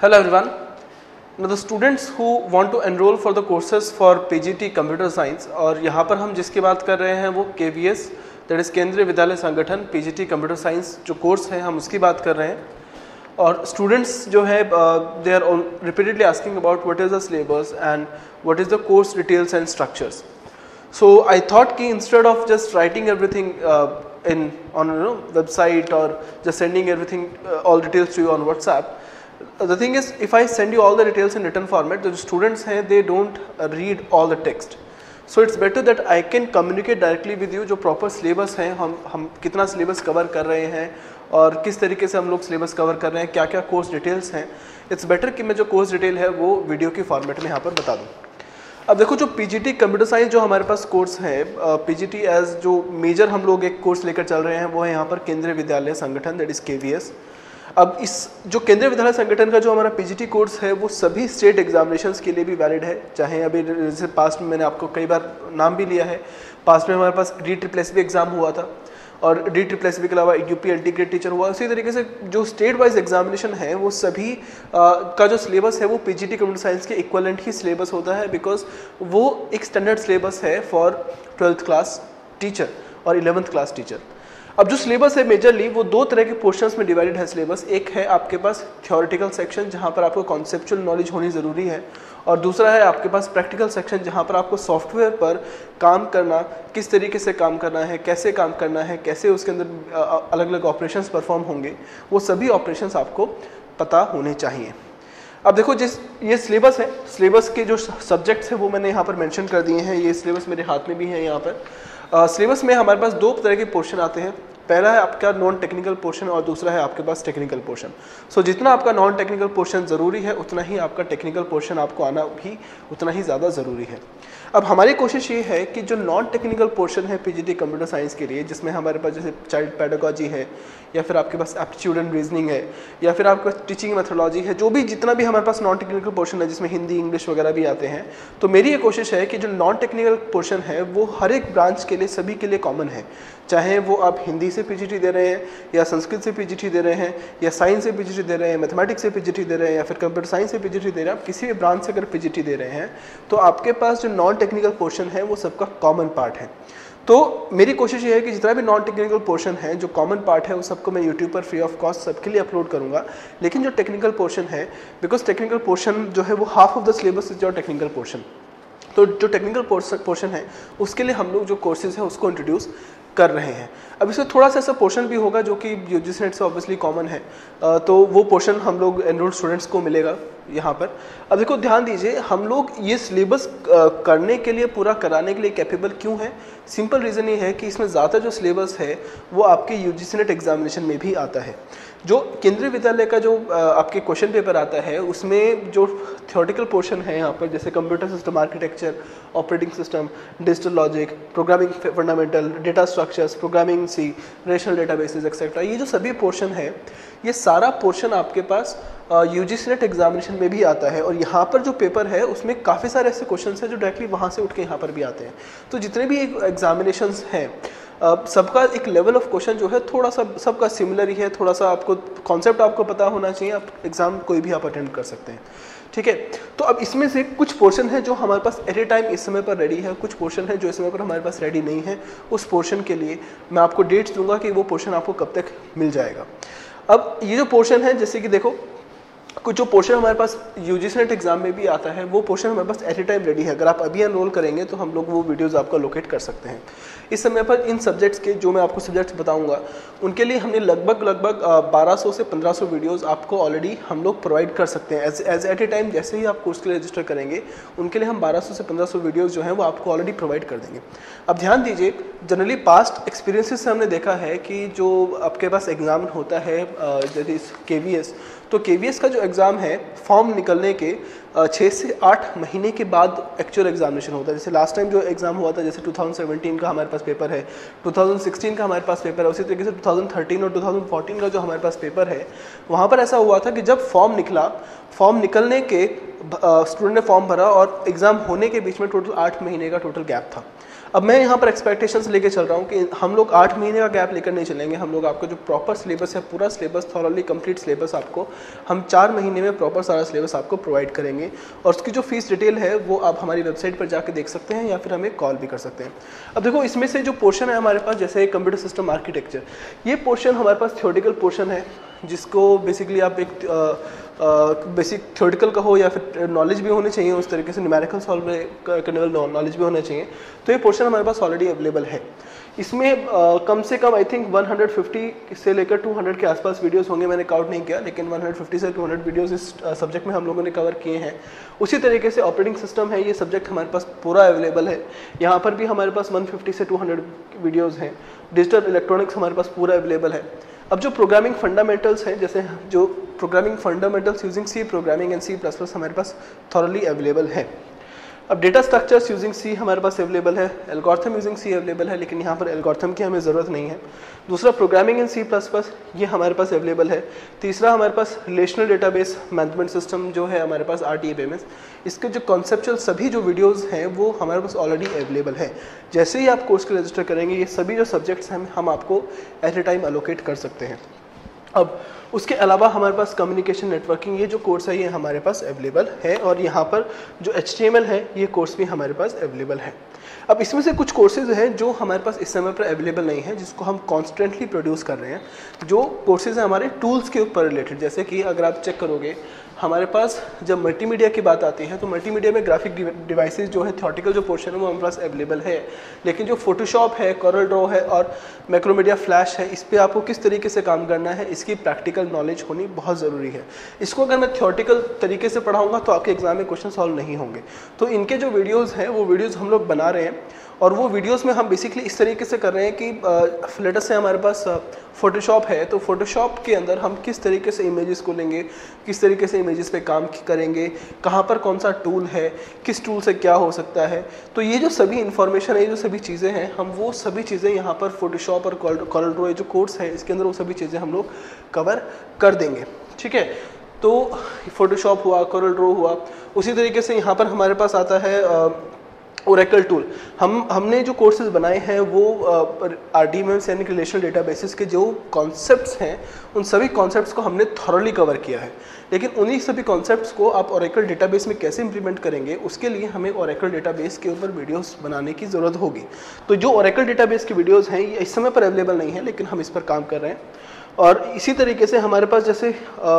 Hello everyone. Now the students who want to enroll for the courses for PGT Computer Science और यहाँ पर हम जिसकी बात कर रहे हैं वो KVS दैट इज़ केंद्रीय विद्यालय संगठन PGT Computer Science जो कोर्स है हम उसकी बात कर रहे हैं। और स्टूडेंट्स जो है they are repeatedly asking about what is the syllabus and what is the course details and structures. So I thought कि instead of just writing everything in on website or just sending everything all details to you on WhatsApp, the thing is if I send you all the details in written format, the students हैं they don't read all the text, so it's better that I can communicate directly with you जो proper syllabus है, हम कितना syllabus cover कर रहे हैं और किस तरीके से हम लोग syllabus cover कर रहे हैं, क्या क्या course details हैं। it's better कि मैं जो course detail है वो वीडियो की फॉर्मेट में यहाँ पर बता दूँ। अब देखो जो PGT कंप्यूटर साइंस जो हमारे पास कोर्स है, PGT एज जो मेजर हम लोग एक कोर्स लेकर चल रहे हैं वो है यहाँ पर केंद्रीय विद्यालय संगठन दैट इज़ KVS। अब इस जो केंद्रीय विद्यालय संगठन का जो हमारा PGT कोर्स है वो सभी स्टेट एग्जामिनेशंस के लिए भी वैलिड है। चाहे अभी जैसे पास्ट में मैंने आपको कई बार नाम भी लिया है, पास्ट में हमारे पास DSSS एग्ज़ाम हुआ था और DSSS के अलावा UP LT ग्रेड टीचर हुआ। उसी तरीके से जो स्टेट वाइज एग्जामिनेशन है वो सभी का जो सिलेबस है वो PGT कंप्यूटर साइंस के इक्वलेंट ही सिलेबस होता है, बिकॉज वो एक स्टैंडर्ड सिलेबस है फॉर 12th क्लास टीचर और 11th क्लास टीचर। अब जो सिलेबस है मेजरली वो दो तरह के पोर्शंस में डिवाइडेड है सिलेबस। एक है आपके पास थ्योरेटिकल सेक्शन जहाँ पर आपको कॉन्सेप्चुअल नॉलेज होनी ज़रूरी है, और दूसरा है आपके पास प्रैक्टिकल सेक्शन जहाँ पर आपको सॉफ्टवेयर पर काम करना, किस तरीके से काम करना है, कैसे काम करना है, कैसे उसके अंदर अलग अलग ऑपरेशंस परफॉर्म होंगे, वो सभी ऑपरेशंस आपको पता होने चाहिए। अब देखो जिस ये सिलेबस है, सिलेबस के जो सब्जेक्ट्स हैं वो मैंने यहाँ पर मेंशन कर दिए हैं। ये सिलेबस मेरे हाथ में भी है यहाँ पर। सिलेबस में हमारे पास दो तरह के पोर्शन आते हैं। पहला है आपका नॉन टेक्निकल पोर्शन और दूसरा है आपके पास टेक्निकल पोर्शन। सो जितना आपका नॉन टेक्निकल पोर्शन ज़रूरी है उतना ही आपका टेक्निकल पोर्शन आपको आना भी उतना ही ज़्यादा ज़रूरी है। अब हमारी कोशिश ये है कि जो नॉन टेक्निकल पोर्शन है PGT कंप्यूटर साइंस के लिए, जिसमें हमारे पास जैसे चाइल्ड पेडागॉजी है या फिर आपके पास एप्टीट्यूड एंड रीजनिंग है या फिर आपके पास टीचिंग मेथोडोलॉजी है, जो भी जितना भी हमारे पास नॉन टेक्निकल पोर्शन है जिसमें हिंदी इंग्लिश वगैरह भी आते हैं, तो मेरी ये कोशिश है कि जो नॉन टेक्निकल पोर्शन है वो हर एक ब्रांच के लिए सभी के लिए कॉमन है। चाहे वो आप हिंदी से PGT दे रहे हैं या संस्कृत से PGT दे रहे हैं या साइंस से PGT दे रहे हैं, मैथमेटिक्स से PGT दे रहे हैं या फिर कंप्यूटर साइंस से PGT दे रहे हैं, आप किसी भी ब्रांच से अगर PGT दे रहे हैं तो आपके पास जो नॉन टेक्निकल पोर्शन है वो सबका कॉमन पार्ट है। तो मेरी कोशिश ये है कि जितना भी नॉन टेक्निकल पोर्शन है जो कॉमन पार्ट है वो सबको मैं यूट्यूब पर फ्री ऑफ कॉस्ट सबके लिए अपलोड करूँगा। लेकिन जो टेक्निकल पोर्शन है, बिकॉज टेक्निकल पोर्शन जो है वो half of the syllabus is your technical portion, तो जो टेक्निकल पोर्शन है उसके लिए हम लोग जो कोर्सेज है उसको इंट्रोड्यूस कर रहे हैं। अब इसमें थोड़ा सा ऐसा पोर्शन भी होगा जो कि UGC नेट से ऑब्वियसली कॉमन है, तो वो पोर्शन हम लोग एनरोल्ड स्टूडेंट्स को मिलेगा यहाँ पर। अब देखो ध्यान dीजिए, हम लोग ये सिलेबस करने के लिए, पूरा कराने के लिए कैपेबल क्यों है? सिंपल रीज़न ये है कि इसमें ज़्यादा जो सिलेबस है वो आपके UGC नेट एग्जामिनेशन में भी आता है। जो केंद्रीय विद्यालय का जो आपके क्वेश्चन पेपर आता है उसमें जो थ्योरेटिकल पोर्शन है यहाँ पर, जैसे computer system architecture, operating system, digital logic, programming fundamental, data structures, programming C, relational databases etcetera, ये जो सभी पोर्शन है ये सारा पोर्शन आपके पास UGC नेट एग्जामिनेशन में भी आता है। और यहाँ पर जो पेपर है उसमें काफ़ी सारे ऐसे क्वेश्चन हैं जो डायरेक्टली वहाँ से उठ के यहाँ पर भी आते हैं। तो जितने भी एग्जामिनेशंस हैं सबका एक लेवल ऑफ क्वेश्चन जो है थोड़ा सा सबका सिमिलर ही है। थोड़ा सा आपको कॉन्सेप्ट आपको पता होना चाहिए, आप एग्ज़ाम कोई भी आप अटेंड कर सकते हैं, ठीक है। तो अब इसमें से कुछ पोर्शन है जो हमारे पास एट ए टाइम इस समय पर रेडी है, कुछ पोर्शन है जो इस समय पर हमारे पास रेडी नहीं है। उस पोर्शन के लिए मैं आपको डेट्स दूंगा कि वो पोर्शन आपको कब तक मिल जाएगा। अब ये जो पोर्शन है, जैसे कि देखो कुछ जो पोर्शन हमारे पास UGC नेट एग्जाम में भी आता है वो पोर्शन हमारे पास एट ए टाइम रेडी है। अगर आप अभी एनरोल करेंगे तो हम लोग वो वीडियोस आपको लोकेट कर सकते हैं। इस समय पर इन सब्जेक्ट्स के जो मैं आपको सब्जेक्ट्स बताऊंगा उनके लिए हमने लगभग 1200 से 1500 वीडियोस आपको ऑलरेडी हम लोग प्रोवाइड कर सकते हैं एज एट ए टाइम। जैसे ही आप कोर्स के लिए रजिस्टर करेंगे उनके लिए हम 1200 से 1500 वीडियोज़ जो हैं वो आपको ऑलरेडी प्रोवाइड कर देंगे। अब ध्यान दीजिए, जनरली पास्ट एक्सपीरियंसेस से हमने देखा है कि जो आपके पास एग्ज़ाम होता है जैसे KVS, तो KVS का जो एग्ज़ाम है फॉर्म निकलने के 6 से 8 महीने के बाद एक्चुअल एग्जामिनेशन होता है। जैसे लास्ट टाइम जो एग्ज़ाम हुआ था, जैसे 2017 का हमारे पास पेपर है, 2016 का हमारे पास पेपर है, उसी तरीके से 2013 और 2014 का जो हमारे पास पेपर है वहाँ पर ऐसा हुआ था कि जब फॉर्म निकला, फॉर्म निकलने के स्टूडेंट ने फॉर्म भरा और एग्ज़ाम होने के बीच में टोटल 8 महीने का टोटल गैप था। अब मैं यहाँ पर एक्सपेक्टेशंस लेके चल रहा हूँ कि हम लोग 8 महीने का गैप लेकर नहीं चलेंगे, हम लोग आपको जो प्रॉपर सिलेबस है, पूरा सिलेबस, थॉरली कंप्लीट सिलेबस आपको हम 4 महीने में प्रॉपर सारा सिलेबस आपको प्रोवाइड करेंगे। और उसकी जो फीस डिटेल है वो आप हमारी वेबसाइट पर जाकर देख सकते हैं या फिर हमें कॉल भी कर सकते हैं। अब देखो इसमें से जो पोर्शन है हमारे पास, जैसे कंप्यूटर सिस्टम आर्किटेक्चर, ये पोर्शन हमारे पास थ्योरेटिकल पोर्शन है, जिसको बेसिकली आप एक बेसिक थ्योरेटिकल का हो या फिर नॉलेज भी होनी चाहिए, उस तरीके से न्यूमेरिकल सॉल्व करने वाला नॉलेज भी होना चाहिए। तो ये पोर्शन हमारे पास ऑलरेडी अवेलेबल है। इसमें कम से कम आई थिंक 150 से लेकर 200 के आसपास वीडियोस होंगे, मैंने काउंट नहीं किया, लेकिन 150 से 200 वीडियोस इस सब्जेक्ट में हम लोगों ने कवर किए हैं। उसी तरीके से ऑपरेटिंग सिस्टम है, ये सब्जेक्ट हमारे पास पूरा अवेलेबल है। यहाँ पर भी हमारे पास 150 से 200 वीडियोज़ हैं। डिजिटल इलेक्ट्रॉनिक्स हमारे पास पूरा अवेलेबल है। अब जो प्रोग्रामिंग फंडामेंटल्स हैं, जैसे जो programming fundamentals using C programming and C++ हमारे पास थॉरली अवेलेबल है। अब डेटा स्ट्रक्चर्स यूजिंग सी हमारे पास अवेलेबल है, एल्गोरिथम यूजिंग सी अवेलेबल है, लेकिन यहाँ पर एल्गोरिथम की हमें ज़रूरत नहीं है। दूसरा प्रोग्रामिंग इन C++ ये हमारे पास अवेलेबल है। तीसरा हमारे पास रिलेशनल डेटाबेस मैनेजमेंट सिस्टम जो है हमारे पास RTMS, इसके जो कॉन्सेप्चुअल सभी जो वीडियोस हैं वो हमारे पास ऑलरेडी अवेलेबल है। जैसे ही आप कोर्स के रजिस्टर करेंगे ये सभी जो सब्जेक्ट्स हैं हम आपको एट ए टाइम एलोकेट कर सकते हैं। अब उसके अलावा हमारे पास कम्युनिकेशन नेटवर्किंग ये जो कोर्स है ये हमारे पास अवेलेबल है, और यहाँ पर जो HTML है ये कोर्स भी हमारे पास अवेलेबल है। अब इसमें से कुछ कोर्सेज हैं जो हमारे पास इस समय पर अवेलेबल नहीं है, जिसको हम कॉन्स्टेंटली प्रोड्यूस कर रहे हैं। जो कोर्सेज हैं हमारे टूल्स के ऊपर रिलेटेड, जैसे कि अगर आप चेक करोगे हमारे पास जब मल्टीमीडिया की बात आती है तो मल्टीमीडिया में ग्राफिक डिवाइसेस जो है थ्योरेटिकल जो पोर्शन है वो हमारे पास अवेलेबल है, लेकिन जो फोटोशॉप है, कोरल ड्रॉ है और मैक्रोमीडिया फ्लैश है, इस पर आपको किस तरीके से काम करना है इसकी प्रैक्टिकल नॉलेज होनी बहुत ज़रूरी है। इसको अगर मैं थ्योरेटिकल तरीके से पढ़ाऊँगा तो आपके एग्जाम में क्वेश्चन सॉल्व नहीं होंगे। तो इनके जो वीडियोज़ हैं वो वीडियोज़ हम लोग बना रहे हैं, और वो वीडियोस में हम बेसिकली इस तरीके से कर रहे हैं कि लेटेस्ट से हमारे पास फोटोशॉप है, तो फोटोशॉप के अंदर हम किस तरीके से इमेजेस को लेंगे, किस तरीके से इमेजेस पे काम करेंगे, कहाँ पर कौन सा टूल है, किस टूल से क्या हो सकता है। तो ये जो सभी इन्फॉर्मेशन है, ये जो सभी चीज़ें हैं, हम वो सभी चीज़ें यहाँ पर फोटोशॉप और कोरल ड्रॉ जो कोर्स है इसके अंदर वो सभी चीज़ें हम लोग कवर कर देंगे। ठीक है, तो फोटोशॉप हुआ, कोरल ड्रॉ हुआ। उसी तरीके से यहाँ पर हमारे पास आता है ओरेकल टूल। हमने जो कोर्सेज बनाए हैं वो RDMS यानी रिलेशनल डेटाबेसेस के जो कॉन्सेप्ट्स हैं उन सभी कॉन्सेप्ट्स को हमने थॉरली कवर किया है, लेकिन उन्हीं सभी कॉन्सेप्ट्स को आप ओरेकल डेटाबेस में कैसे इंप्लीमेंट करेंगे उसके लिए हमें ओरेकल डेटाबेस के ऊपर वीडियोस बनाने की ज़रूरत होगी। तो जो ओरेकल डेटाबेस की वीडियोस हैं ये इस समय पर अवेलेबल नहीं है, लेकिन हम इस पर काम कर रहे हैं। और इसी तरीके से हमारे पास जैसे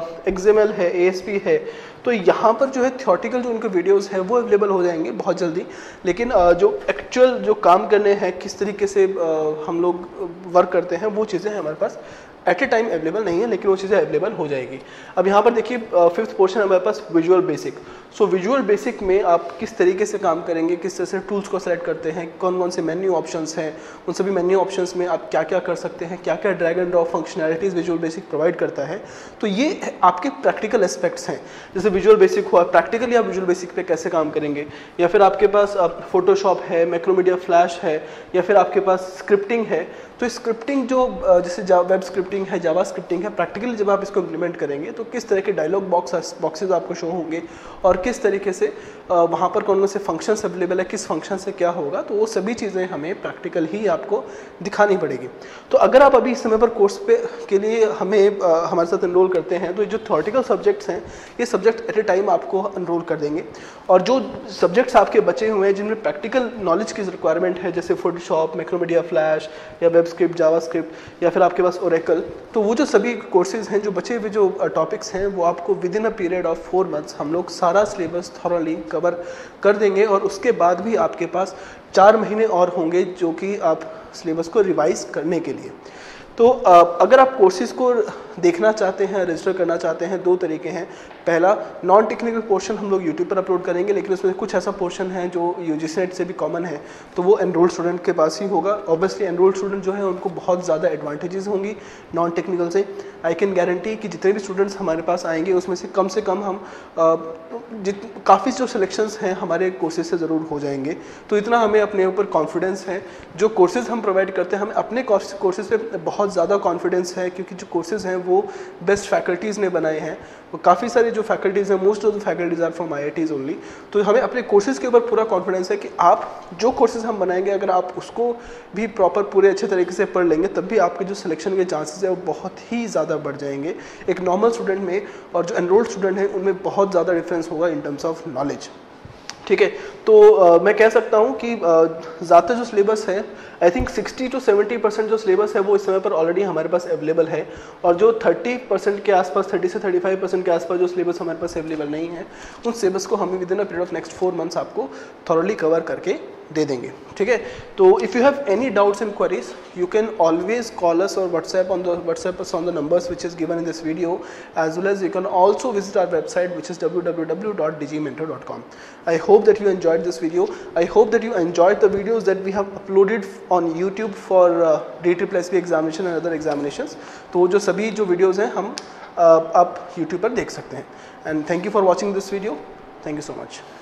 XML है, ASP है, तो यहाँ पर जो है थ्योरेटिकल जो उनके वीडियोस हैं वो अवेलेबल हो जाएंगे बहुत जल्दी, लेकिन जो एक्चुअल जो काम करने हैं, किस तरीके से हम लोग वर्क करते हैं, वो चीज़ें हमारे पास एट ए टाइम अवेलेबल नहीं है, लेकिन वो चीज़ें अवेलेबल हो जाएगी। अब यहाँ पर देखिए 5th पोर्शन हमारे पास visual basic. So visual basic में आप किस तरीके से काम करेंगे, किस तरह से टूल्स को सेलेक्ट करते हैं, कौन कौन से मेन्यू ऑप्शंस हैं, उन सभी मेन्यू ऑप्शंस में आप क्या क्या कर सकते हैं, क्या क्या drag and drop functionalities visual basic provide करता है। तो ये आपके प्रैक्टिकल एस्पेक्ट्स हैं। जैसे विजुअल बेसिक हुआ, प्रैक्टिकली आप विजुअल बेसिक पे कैसे काम करेंगे, या फिर आपके पास फोटोशॉप है, मैक्रोमीडिया फ्लैश है, या फिर आपके पास स्क्रिप्टिंग है। तो स्क्रिप्टिंग जो जैसे वेब स्क्रिप्टिंग है, जावा स्क्रिप्टिंग है, प्रैक्टिकली जब आप इसको इम्प्लीमेंट करेंगे तो किस तरह के डायलॉग बॉक्सेस आपको शो होंगे और किस तरीके से वहाँ पर कौन से फंक्शंस अवेलेबल है, किस फंक्शन से क्या होगा, तो वो सभी चीज़ें हमें प्रैक्टिकल ही आपको दिखानी पड़ेगी। तो अगर आप अभी इस समय पर कोर्स पे के लिए हमारे साथ एनरोल करते हैं तो जो थ्योरेटिकल सब्जेक्ट्स हैं ये सब्जेक्ट एट ए टाइम आपको एनरोल कर देंगे, और जो सब्जेक्ट्स आपके बचे हुए हैं जिनमें प्रैक्टिकल नॉलेज की रिक्वायरमेंट है, जैसे फोटोशॉप, मैक्रोमीडिया फ्लैश या वेब स्क्रिप्ट, जावा स्क्रिप्ट, या फिर आपके पास ओरेकल, तो वो जो सभी कोर्सेज हैं, जो बचे हुए जो टॉपिक्स हैं, वो आपको within a period of 4 months हम लोग सारा सिलेबस थॉरली कवर कर देंगे। और उसके बाद भी आपके पास 4 महीने और होंगे जो कि आप सिलेबस को रिवाइज करने के लिए। तो अगर आप कोर्सेज को देखना चाहते हैं, रजिस्टर करना चाहते हैं, 2 तरीके हैं। पहला, नॉन टेक्निकल पोर्शन हम लोग यूट्यूब पर अपलोड करेंगे, लेकिन उसमें कुछ ऐसा पोर्शन है जो UGC नेट से भी कॉमन है, तो वो एनरोल्ड स्टूडेंट के पास ही होगा। ऑब्वियसली एनरोल्ड स्टूडेंट जो है उनको बहुत ज़्यादा एडवांटेजेस होंगी नॉन टेक्निकल से। आई कैन गारंटी कि जितने भी स्टूडेंट्स हमारे पास आएंगे उसमें से कम हम काफ़ी जो सिलेक्शंस हैं हमारे कोर्सेज से ज़रूर हो जाएंगे। तो इतना हमें अपने ऊपर कॉन्फिडेंस है। जो कोर्सेज हम प्रोवाइड करते हैं हमें अपने कोर्सेज पे बहुत ज़्यादा कॉन्फिडेंस है, क्योंकि जो कोर्सेज हैं वो बेस्ट फैकल्टीज़ ने बनाए हैं। वो काफ़ी सारी जो फैकल्टीज़ हैं, most of the faculties are from IITs only. तो हमें अपने कोर्सेज़ के ऊपर पूरा कॉन्फिडेंस है कि आप जो कोर्सेज़ हम बनाएंगे अगर आप उसको भी प्रॉपर पूरे अच्छे तरीके से पढ़ लेंगे तब भी आपके जो सिलेक्शन के चांसेस है वो बहुत ही ज़्यादा बढ़ जाएंगे। एक नॉर्मल स्टूडेंट में और जो एनरोल्ड स्टूडेंट है उनमें बहुत ज़्यादा डिफरेंस होगा इन टर्म्स ऑफ नॉलेज। ठीक है, तो मैं कह सकता हूँ कि ज़्यादा जो सिलेबस है, आई थिंक 60 to 70% जो सिलेबस है वो इस समय पर ऑलरेडी हमारे पास अवेलेबल है, और जो 30% के आसपास, 30 से 35% के आसपास जो सिलेबस हमारे पास अवेलेबल नहीं है, उन सिलेबस को हम within a period of next 4 months आपको थॉरली कवर करके दे देंगे। ठीक है, तो if you have any doubts and queries you can always call us और WhatsApp on the numbers which is given in this video, as well as you can also visit our website which is www.digmentor.com. I hope that you enjoyed this video. I hope that you enjoyed the videos that we have uploaded on YouTube for DSSP examination and other examinations. तो जो सभी जो videos हैं हम आप YouTube पर देख सकते हैं। And thank you for watching this video. Thank you so much.